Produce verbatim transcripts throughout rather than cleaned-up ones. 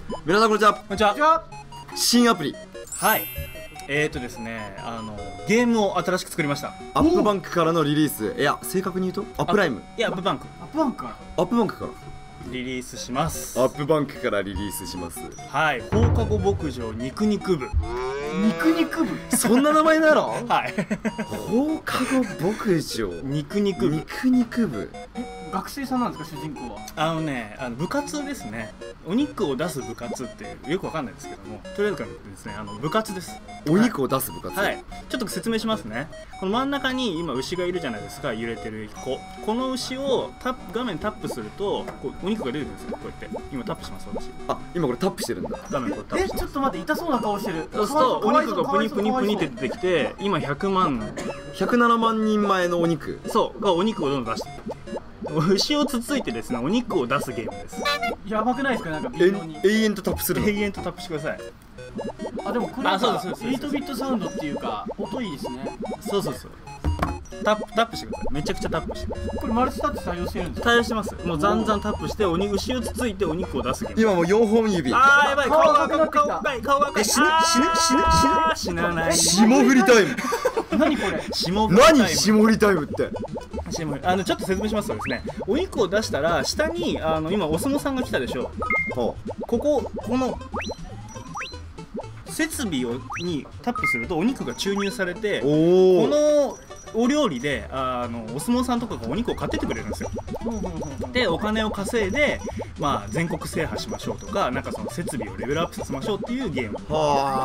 皆さんこんにちは。 こんにちは。 新アプリ、 はい。えーとですね、あのゲームを新しく作りました。 アップバンクからのリリース。いや、正確に言うとアップライム。 いや、アップバンク。 アップバンクからアップバンクからリリースします。 アップバンクからリリースします。 はい。放課後牧場肉肉部。 肉肉部。 そんな名前なの？ はい。 放課後牧場肉肉部。 肉肉部。 学生さんなんですか、主人公は。 あのね、あの部活ですね。お肉を出す部活っていうよくわかんないですけども、とりあえずですね、あの部活です。 お肉を出す部活。 はい。ちょっと説明しますね。この真ん中に今牛がいるじゃないですか、揺れてる子。この牛をタップ画面タップするとこうお肉が出てくるんですよ。こうやって今タップします私。 あ、今これタップしてるんだ。 画面こうタップえ、ちょっと待って、痛そうな顔してる。 そうするとお肉がプニプニプニって出てきて、今ひゃくまんひゃくななまんにん前のお肉。 そうがお肉をどんどん出していく。牛をつついてですね、お肉を出すゲームです。 やばくないですか、なんかえ微妙に。 永遠とタップするの。 永遠とタップしてください。 あ、でもこれあそうなんかですそうですエイトビットサウンドっていうか音いいですね。 そうそうそう。タップタップしてください。めちゃくちゃタップしてください。 これマルチタッチ採用してるんですか。 対応してます。もうざんざんタップしてお肉牛をつついてお肉を出すゲーム。 今もうよんほん指。 あーやばい、顔が赤い、顔が赤い、顔が赤い。 え死ぬ死ぬ死ぬあー死なない。 霜降りタイム。 何これ。 霜降りタイム。 何霜降りタイムって。 霜降りあのちょっと説明しますとですね、お肉を出したら下にあの今お相撲さんが来たでしょ。 はこここの設備をにタップするとお肉が注入されて、 あ、 こおお。 のお料理であのお相撲さんとかがお肉を買ってってくれるんですよ。でお金を稼いで、まあ、全国制覇しましょうとか、なんかその設備をレベルアップさせましょうっていうゲームになっており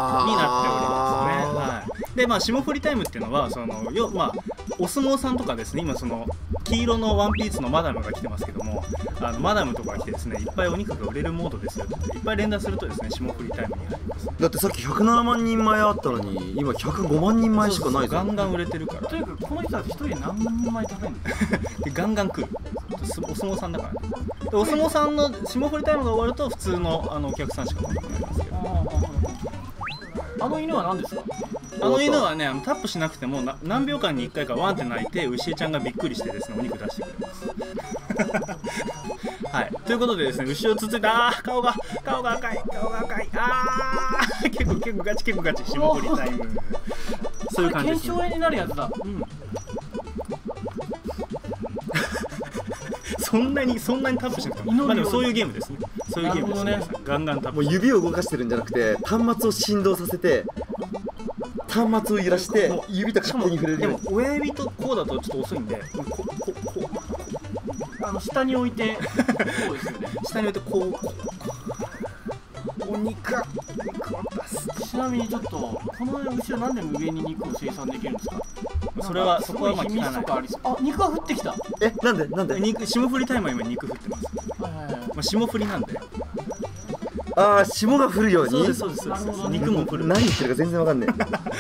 はますね。はい、でまあ霜降りタイムっていうのはそのよ、まあ、お相撲さんとかですね、今その黄色のワンピースのマダムが来てますけども、あのマダムとかが来てですね、いっぱいお肉が売れるモードですよって言っていっぱい連打するとですね、霜降りタイムに入ります。 だってさっきひゃくななまんにん前あったのに今ひゃくごまんにん前しかないぞ。 ガンガン売れてるからとにかくこの人たち一人で何人前食べるの。 でガンガン食う。お相撲さんだからね。でお相撲さんの霜降りタイムが終わると普通のあのお客さんしか来なくなりますけど、 あの犬は何ですか。 あの犬はね、あのタップしなくてもな何秒間にいっかいかワンって鳴いて牛江ちゃんがびっくりしてですね、お肉出してくれます。はい、ということでですね、牛をつついた、あー顔が顔が赤い、顔が赤い、あー結構結構ガチ結構ガチ、霜降りタイム。そういう感じです、ね。 腱鞘炎になるやつだ。 うん。そんなにそんなにタップしなくても、まあでもそういうゲームですね。そういうゲームですね。 なるほどね。 ガンガンタップ。 もう指を動かしてるんじゃなくて端末を振動させて端末を揺らして指と勝手に触れるでもように。 親指とこうだとちょっと遅いんで、ここここあの下に置いて。そうですよね。 下に置いてこうこうお肉肉を出す。 ちなみにちょっとこの牛はなんで上に肉を生産できるんですか。 それはなんかそこはまあすごい秘密とかありそう。あ、肉が降ってきた。はえ、なんでなんで。 肉霜降りタイムは今肉降ってます。 いはいはい。 まあ霜降りなんで。 ああ、霜が降るように。 そうですそうですそうです。 なるほどね肉も降る。 何言ってるか全然わかんね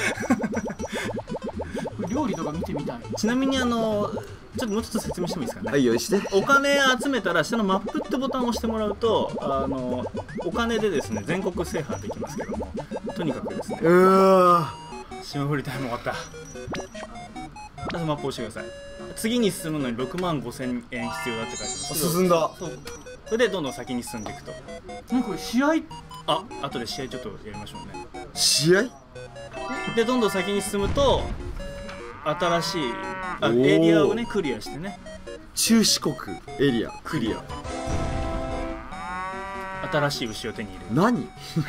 これ料理とか見てみたい。 ちなみにあのちょっともうちょっと説明してもいいですかえ。 ね。 はい、よして。 お金集めたら下のマップってボタンを押してもらうと、あのお金でですね全国制覇できますけども、とにかくですね、 うー霜降りタイム終わった。まずマップを押してください。次に進むのにろくまんごせんえん必要だって書いてます。 進んだ。 そう。それでどんどん先に進んでいくと。 なんかこれ試合。 あ、後で試合ちょっとやりましょうね。 試合。 でどんどん先に進むと新しいあおーエリアをねクリアしてね。 中四国エリアクリア。 新しい牛を手に入れる。 何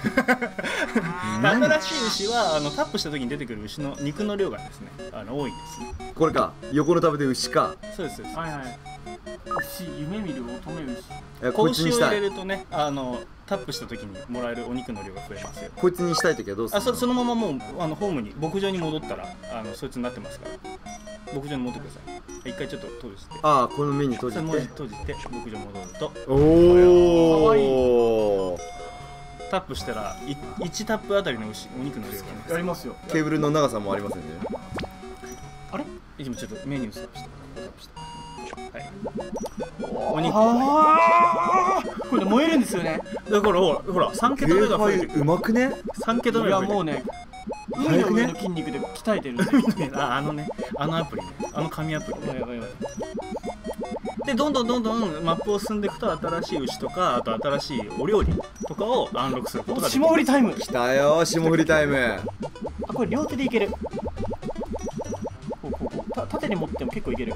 何新しい牛はあのタップした時に出てくる牛の肉の量がですね、あの多いんですね。 これか、横のタブで牛か。 そうですそうです。 はいはい。牛、夢見る乙女牛。 え、 子こいつ牛を入にしたい。 れるとね、あのタップした時にもらえるお肉の量が増えますよ。 こいつにしたいときはどうするの。 あそそのままもうあのホームに牧場に戻ったらあのそいつになってますから、牧場に戻ってください。一回ちょっと閉じて、 ああ、このメニュー閉じそれ文字て。 閉じて牧場に戻るとおかわいお。 タップしたらいちタップあたりの牛お肉の量がね、 やりますよ。 ケーブルの長さもありますんでね。 あれ。 今ちょっとメニュースタップしてタップしてはいお肉ああ。これ燃えるんですよね。 だからほらほらさん桁目が増えてくる。 うまくね。 さん桁い目が増えてくる。 やもうね。海の上の筋肉で鍛えてるんで。 ああのねあのアプリね、あの紙アプリね。 やばいやばいやばい。 でどんどんどんどんマップを進んでいくと新しい牛とかあと新しいお料理とかをアンロックすることができる。 霜降りタイム。 来たよ霜降りタイム。 あ、これ両手でいける。こうこうこうた縦に持っても結構いける。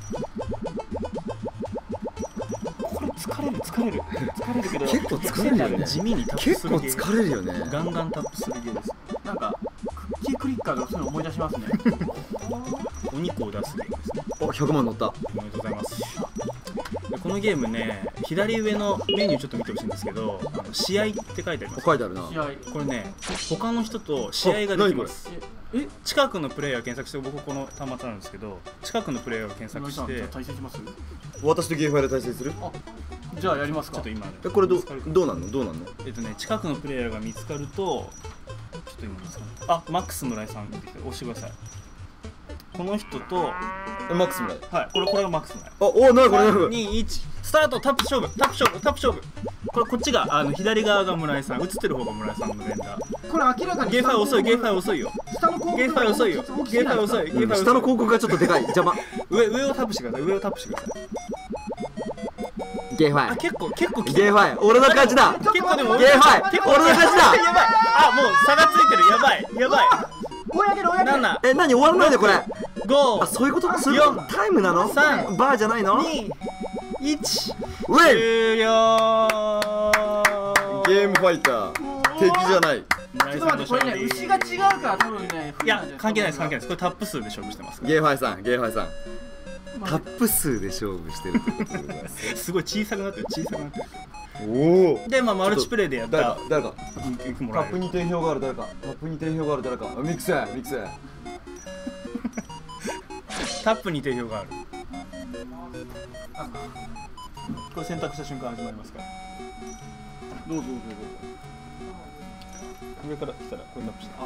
これ疲れる疲れる疲れるけど結構疲れるよね地味にタップ結構するゲー疲れるよね。 ガンガンタップするゲーです。 なんかクッキークリッカーがそういうの思い出しますね。 お肉を出すゲームですね。 おひゃくまん乗った。 おめでとうございます。でこのゲームね、左上のメニューちょっと見てほしいんですけど、あの試合って書いてあります。 書いてあるな。 試合。 これね、他の人と試合ができます。 え、 近くのプレイヤーを検索して、僕この端末なんですけど、近くのプレイヤーを検索して、 じゃあ対戦します？ 私とゲーファイで対戦する。 あ、じゃあやりますか。 ちょっと今ね、 えこれど見つかるかどうなんのどうなんの。 えっとね、近くのプレイヤーが見つかると、ちょっと今見つかる。あ、マックス村井さん出てきて、押してください。この人と、 えマックス村井。 はい、これこれがマックス村井。 あおなにこれなにこれ。 にいちスタート。タップ勝負タップ勝負タップ勝負。これこっちがあの左側が村井さん、映ってる方が村井さんの連打。 これ明らかにゲーファイ遅いゲーファイ遅いよ。 下の広告ゲーファイ遅いよ。ゲーファイ遅いゲーファイ遅い。 下の広告がちょっとでかい邪魔。 上上をタップしてください。上をタップしてください。あゲーファイ結構結構ゲーファイ俺の勝ちだ。 結構でもゲーファイ結構俺の勝ちだ。 やばい。あもう差がついてる。やばいやばい。 追い上げる追い上げる。 ななえ何終わらないでこれ。 ごあそういうことそういうことよんタイムなのさんバーじゃないの。 にいちウェイ終了。 ゲームファイター敵じゃない。 ちょっと待ってこれね牛が違うから多分ね。 いや関係ないです関係ないです。これタップ数で勝負してますから。 ゲーファイさんゲーファイさんタップ数で勝負してるってことでございますすごい小さくなってる小さくなってる。 おおでまあマルチプレイでやっ誰たか誰かいくもらえる。 タップに定評がある誰かタップに定評がある誰かミックスミックスタップに定評がある。これ選択した瞬間始まりますから。 どうぞどうぞ上から来たらこれタップして。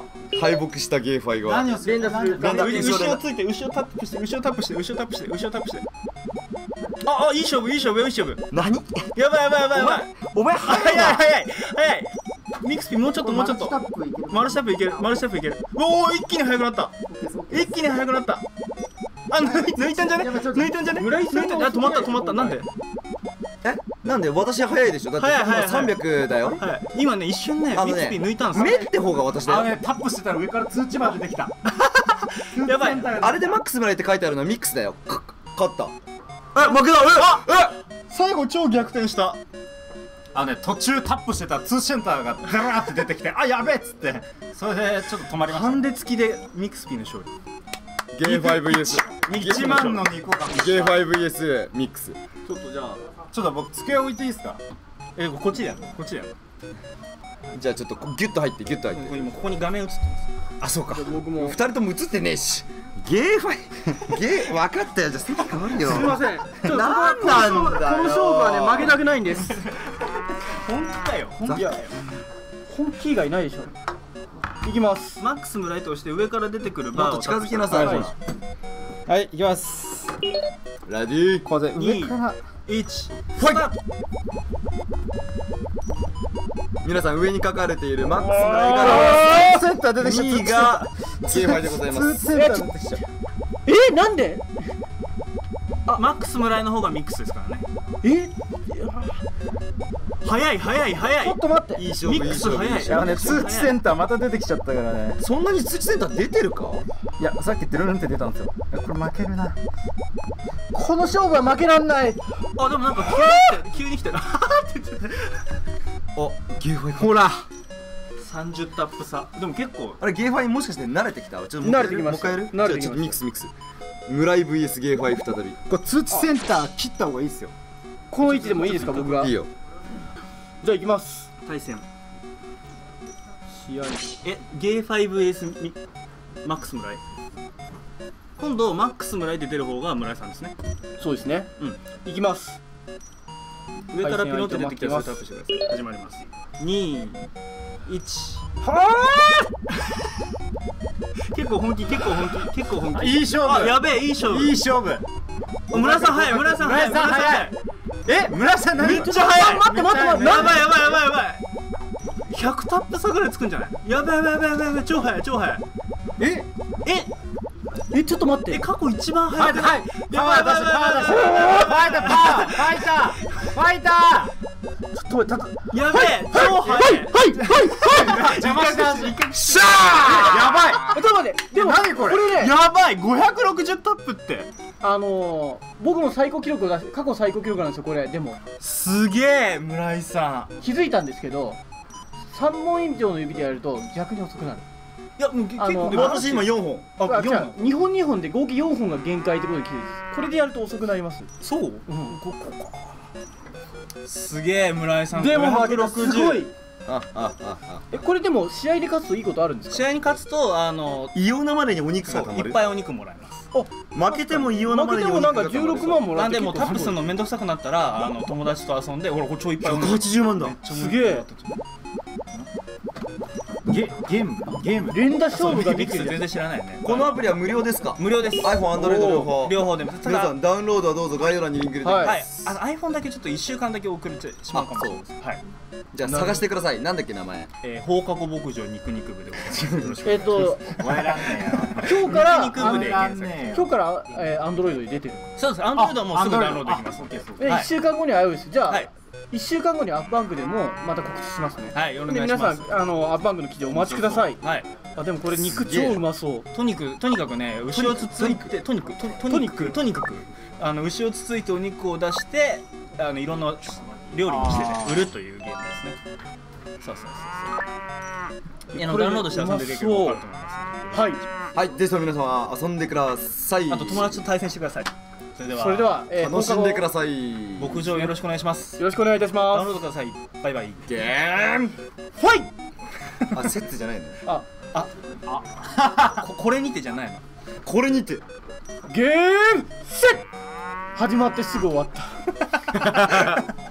敗北したゲーファイが何をする連打する何を連打牛をついて牛をタップして牛をタップして牛をタップして牛をタップして。ああいい勝負いい勝負いい勝負。 何やばいやばいやばいやばい。 お前早い早い早い早い。ミクスピもうちょっともうちょっと。マルチタップいけるマルチタップいける。おお一気に速くなった。一気に速くなった。あ抜い抜いたんじゃね抜いたんじゃね抜いたんじゃね。あ止まった止まったなんで。 えなんで私早いでしょだって早い早い今さんびゃくだよ。 はい今ね一瞬ねミクスピ抜いたんです目よ。 って方が私だよ。 あのねタップしてたら上から通知バー出てきた。 やばい。 あれでマックスまでって書いてあるのはミックスだよ。か勝ったえ負けたええ最後超逆転した。 あのね途中タップしてた通知センターがザラーって出てきてあやべえっつってそれでちょっと止まりました。 ハンデ付きでミクスピの勝利。 ゲーファイ ブイエスいちまんの肉をかけゲーファイ ブイエス ミックス。 ちょっとじゃあちょっと僕机置いていいですか。 えこっちでやるこっちでやる。 じゃあちょっとギュッと入ってギュッと入って。 ここにもここに画面映ってます。 あそうか僕も二人とも映ってねえしゲーファイゲー分かったよじゃあ席変わるよ。 すみません。ちょっとなんなんだよこの勝負はね負けたくないんです。 本気だよ本気だよ。 本気以外ないでしょ。いきます。 マックス村井として上から出てくるもバーをっと近づきなさいほら。 はい、いきます。 ラディーこれ上からいちファイト。皆さん上に書かれているマックス村井がセンター出てきた。 にいがゲーファイでございます。 センター出てきた。え、なんで？ マックス村井の方がミックスですからね。 え？ 早い早い早い。 ちょっと待って。 いい勝負いいミックス勝負いい早い。 勝負。 ね、通知センターまた出てきちゃったからね。 そんなに通知センター出てるか。 いや、さっきデルルンって出たんですよ。いやこれ負けるな。この勝負は負けらんない。 あでもなんか急に来てる急に来てる。 あゲーファイほら。 さんじゅうタップ差。でも結構あれゲーファイもしかして慣れてきた。ちょっともう一回慣れてきましたもう一回やる。 慣れてきましたじゃあちょっとミックスミックス村井 ブイエス ゲーファイ再び。 これ通知センター切った方がいいですよ。この位置でもいいですか僕が。 いいよ。 じゃあ行きます。 対戦。 試合。 えゲーファイ ブイエス ミマックス村井。今度マックス村井で出る方が村井さんですね。 そうですね。 うん行きます。 上からピノって出てきたらそれタップしてください。始まります。にいちは結構本気結構本気結構本気。 いい勝負。 あやべえいい勝負。 いい勝負。 村井さん早い村井さん早い村井さん早い。え、村さん何？ めっちゃ早い。 待って待って待って。 やばいやばいやばいやばい。ひゃくタップ差ぐらいつくんじゃない？やばいやばいやばいやばい超早い超早い。 えええちょっと待ってえ過去一番はい早くはいパワー出してパワー出してファイターパワーファイターファイタちょっと待ってやべえ超早いはいはいー邪魔したししゃやばいちょっと待ってでも何これこれねやばいごひゃくろくじゅうタップってあのー、僕も最高記録を出し過去最高記録なんですよこれ。でもすげえ村井さん気づいたんですけどさんぼん以上の指でやると逆に遅くなる。 いやもう結あの構でも私今よんほん。 ああ、じゃあよんほんにほんにほんで合計よんほんが限界ってことで気づいた。これでやると遅くなります。 そううんこここすげえ村井さんでもごひゃくろくじゅうすごい。 ああああえこれでも試合で勝つといいことあるんですか？ 試合に勝つとあの異様なまでにお肉そうがたまる。 いっぱいお肉もらえます負けても異様なまでにお負けてもなんか肉がたまる。 じゅうろくまんもらなんってでもうタップするののめんどくさくなったらあの友達と遊んでほらこれ超いっぱいおひゃく肉はちじゅうまんだ。 すげえゲゲームゲーム連打勝負がミックス全できるじゃん。 然知らないよねこのアプリは無料ですか？ 無料です iPhone、Android 両方。 両方でもただ皆さんダウンロードはどうぞ概要欄にリンク入れておきはまはいあの iPhone だけちょっといっしゅうかんだけ遅れてしまうかもしれないですはいす。じゃあ探してください。なんだっけ名前。 えー放課後牧場肉肉部でございますよろしくおえっ願いしますと覚えらんね今日から肉肉部でらん検索ねえよ今日からえーアンドロイドに出てる。 そうですアンドロイドはもうすぐダウンロードできますあ OK そうではいいっしゅうかんごに iOS じゃあはいいっしゅうかんごにアップバンクでもまた告知しますね。 はいお願でいします皆さんあのアップバンクの記事お待ちください。 はいあでもこれ肉すげえ超うまそう。 とにかくとにかくね牛をつついてとにかくととにかくとにかくあの牛をつついてお肉を出してあのいろんな料理にしてねあー売るというゲームですねそうそうそうそうあのこれダウンロードして遊んでるけど分かると思いますはい。 はい。ですので皆様遊んでください。 あと友達と対戦してくださいそれではそれではえー楽しんでくだ放課さい。 牧場よろしくお願いします後よろしくお願いいたしダウンまロードくださいバイバイゲーム。 す。はい。 あ、セットじゃないの。 あここれにてじゃないのこれにて。 ゲームセット始まってすぐ終わった。